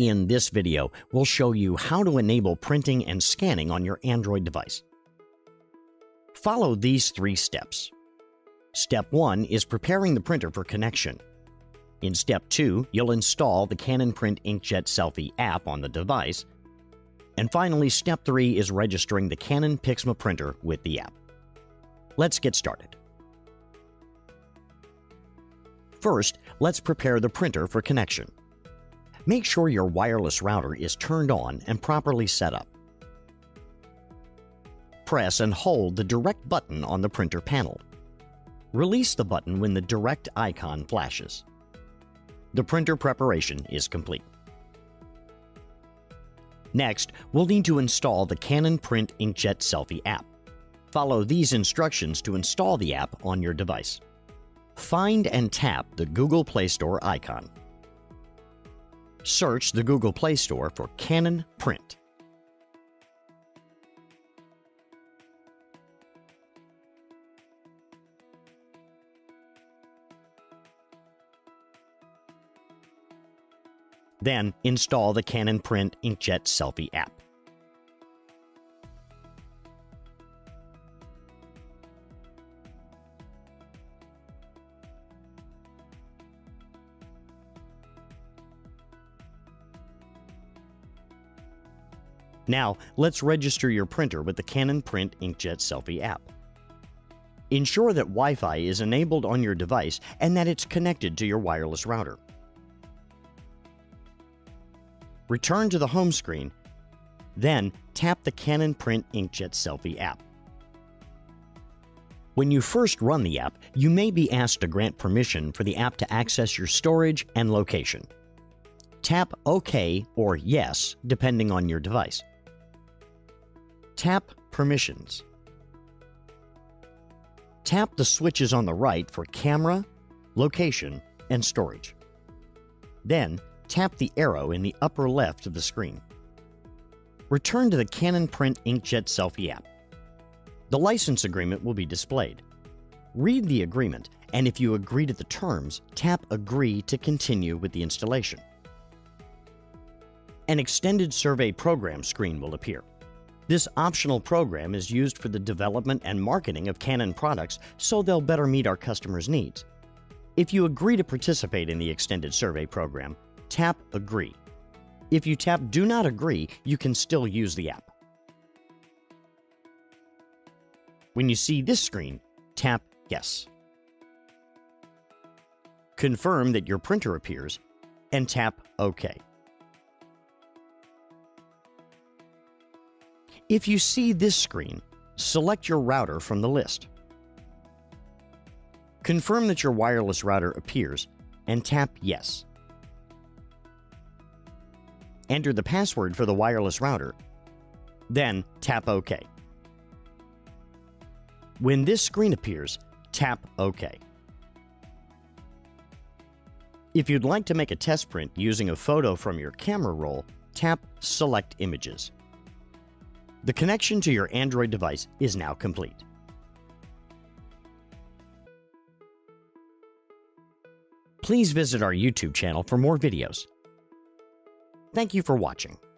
In this video, we'll show you how to enable printing and scanning on your Android device. Follow these 3 steps. Step 1 is preparing the printer for connection. In Step 2, you'll install the Canon Print Inkjet Selfie app on the device. And finally, Step 3 is registering the Canon PIXMA printer with the app. Let's get started. First, let's prepare the printer for connection. Make sure your wireless router is turned on and properly set up. Press and hold the Direct button on the printer panel. Release the button when the Direct icon flashes. The printer preparation is complete. Next, we'll need to install the Canon Print Inkjet Selfie app. Follow these instructions to install the app on your device. Find and tap the Google Play Store icon. Search the Google Play Store for Canon Print. Then install the Canon Print Inkjet Selfie app. Now, let's register your printer with the Canon Print Inkjet Selfie app. Ensure that Wi-Fi is enabled on your device and that it's connected to your wireless router. Return to the home screen, then tap the Canon Print Inkjet Selfie app. When you first run the app, you may be asked to grant permission for the app to access your storage and location. Tap OK or Yes, depending on your device. Tap Permissions. Tap the switches on the right for camera, location, and storage. Then, tap the arrow in the upper left of the screen. Return to the Canon Print Inkjet Selfie app. The license agreement will be displayed. Read the agreement, and if you agree to the terms, tap Agree to continue with the installation. An extended survey program screen will appear. This optional program is used for the development and marketing of Canon products, so they'll better meet our customers' needs. If you agree to participate in the extended survey program, tap Agree. If you tap Do Not Agree, you can still use the app. When you see this screen, tap Yes. Confirm that your printer appears and tap OK. If you see this screen, select your router from the list. Confirm that your wireless router appears and tap Yes. Enter the password for the wireless router, then tap OK. When this screen appears, tap OK. If you'd like to make a test print using a photo from your camera roll, tap Select Images. The connection to your Android device is now complete. Please visit our YouTube channel for more videos. Thank you for watching.